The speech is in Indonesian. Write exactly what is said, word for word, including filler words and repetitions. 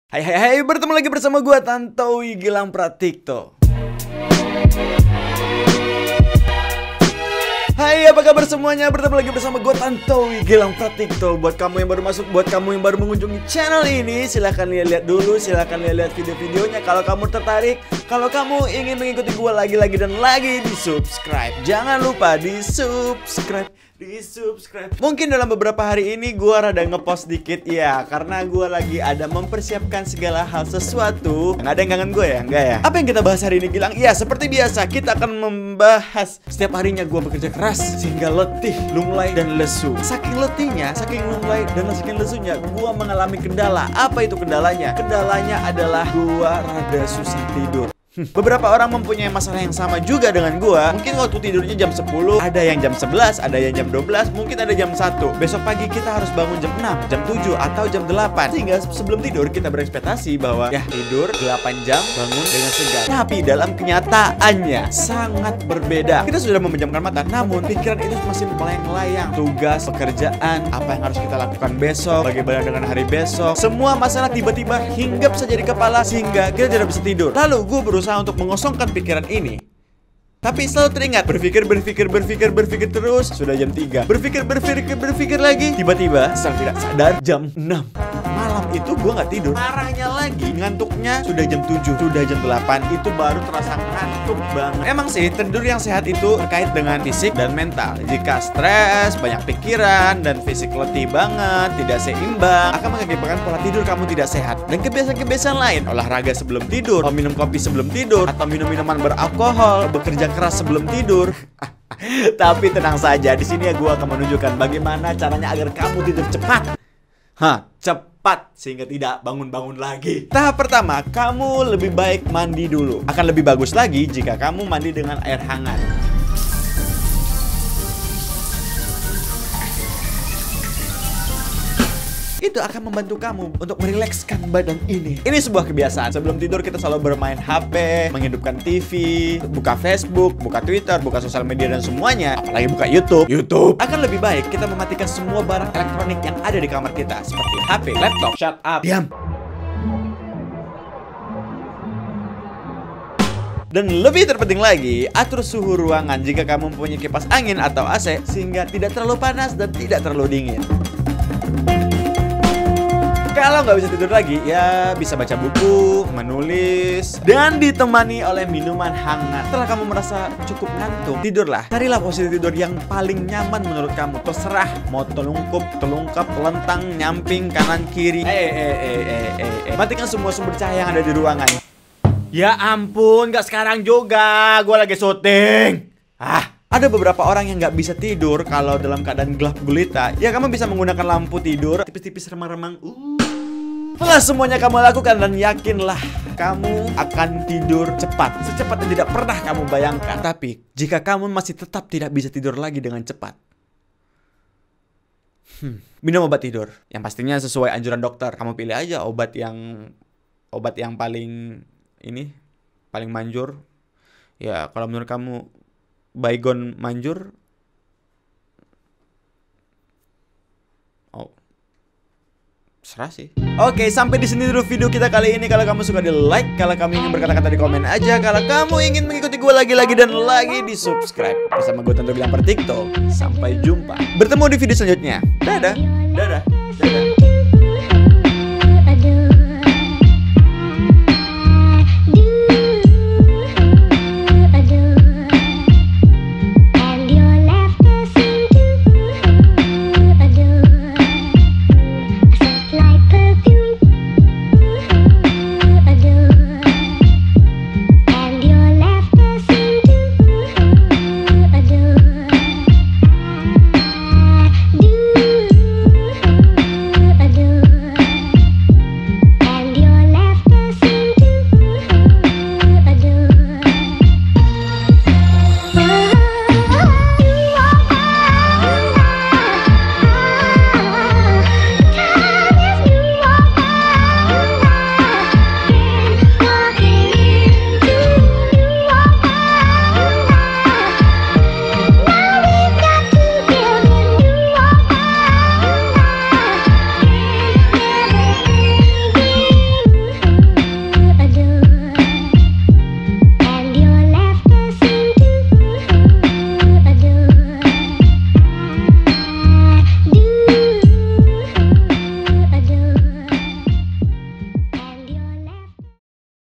Hai hai hai, bertemu lagi bersama gua Tantowi Gilang Pratikto. Hai, apa kabar semuanya? Bertemu lagi bersama gua Tantowi Gilang Pratikto. Buat kamu yang baru masuk, buat kamu yang baru mengunjungi channel ini, silahkan lihat-lihat dulu, silahkan lihat-lihat video-videonya kalau kamu tertarik. Kalau kamu ingin mengikuti gua lagi-lagi dan lagi, di subscribe. Jangan lupa di subscribe. Di subscribe. Mungkin dalam beberapa hari ini gua rada ngepost dikit ya, karena gua lagi ada mempersiapkan segala hal sesuatu. Nggak ada yang kangen gue ya? Enggak ya? Apa yang kita bahas hari ini, Gilang? Iya, seperti biasa kita akan membahas setiap harinya gua bekerja keras sehingga letih, lunglai, dan lesu. Saking letihnya, saking lunglai, dan saking lesunya, gua mengalami kendala. Apa itu kendalanya? Kendalanya adalah gua rada susah tidur. Beberapa orang mempunyai masalah yang sama juga dengan gua. Mungkin waktu tidurnya jam sepuluh, ada yang jam sebelas, ada yang jam dua belas, mungkin ada jam satu. Besok pagi kita harus bangun jam enam, jam tujuh, atau jam delapan. Sehingga sebelum tidur kita berekspektasi bahwa ya tidur delapan jam, bangun dengan segar. Tapi dalam kenyataannya sangat berbeda. Kita sudah memejamkan mata, namun pikiran itu masih melayang-layang. Tugas, pekerjaan, apa yang harus kita lakukan besok, bagaimana dengan hari besok. Semua masalah tiba-tiba hinggap saja di kepala sehingga kita tidak bisa tidur. Lalu gue berusaha untuk mengosongkan pikiran ini, tapi selalu teringat berpikir, berpikir, berpikir, berpikir terus. Sudah jam tiga, berpikir, berpikir, berpikir lagi. Tiba-tiba secara tidak sadar jam enam malam itu gue nggak tidur. Parahnya lagi, ngantuknya sudah jam tujuh, sudah jam delapan, itu baru terasa ngantuk banget. Emang sih tidur yang sehat itu terkait dengan fisik dan mental. Jika stres, banyak pikiran, dan fisik letih banget, tidak seimbang, akan mengakibatkan pola tidur kamu tidak sehat. Dan kebiasaan-kebiasaan lain, olahraga sebelum tidur, minum kopi sebelum tidur, atau minum minuman beralkohol, bekerja keras sebelum tidur. Tapi tenang saja, di sini ya gue akan menunjukkan bagaimana caranya agar kamu tidur cepat. Hah, cepat sehingga tidak bangun-bangun lagi. Tahap pertama, kamu lebih baik mandi dulu. Akan lebih bagus lagi jika kamu mandi dengan air hangat. Itu akan membantu kamu untuk merilekskan badan ini. Ini sebuah kebiasaan. Sebelum tidur kita selalu bermain H P, menghidupkan T V, buka Facebook, buka Twitter, buka sosial media dan semuanya. Apalagi buka YouTube. YouTube. Akan lebih baik kita mematikan semua barang elektronik yang ada di kamar kita, seperti H P, laptop. Shut up. Diam. Dan lebih terpenting lagi, atur suhu ruangan jika kamu mempunyai kipas angin atau A C, sehingga tidak terlalu panas dan tidak terlalu dingin. Kalau nggak bisa tidur lagi, ya bisa baca buku, menulis, dan ditemani oleh minuman hangat. Setelah kamu merasa cukup ngantuk, tidurlah. Carilah posisi tidur yang paling nyaman menurut kamu. Terserah, mau telungkup, telungkap, telentang, nyamping, kanan, kiri. Eh, eh, eh, eh, eh, eh. Matikan semua sumber cahaya yang ada di ruangan. Ya ampun, nggak sekarang juga. Gue lagi syuting. Ah. Ada beberapa orang yang nggak bisa tidur kalau dalam keadaan gelap gulita. Ya kamu bisa menggunakan lampu tidur tipis-tipis remang-remang. Uh. Setelah semuanya kamu lakukan, dan yakinlah kamu akan tidur cepat, secepat yang tidak pernah kamu bayangkan. Tapi jika kamu masih tetap tidak bisa tidur lagi dengan cepat, hmm, minum obat tidur yang pastinya sesuai anjuran dokter. Kamu pilih aja obat yang obat yang paling ini paling manjur. Ya kalau menurut kamu Baygon manjur, oh, serah sih. Oke, sampai di sini dulu video kita kali ini. Kalau kamu suka di like, kalau kamu ingin berkata-kata di komen aja. Kalau kamu ingin mengikuti gue lagi-lagi dan lagi, di subscribe. Bersama gue Tantowi Gilang Pratikto. Sampai jumpa. Bertemu di video selanjutnya. Dadah, dadah, dadah.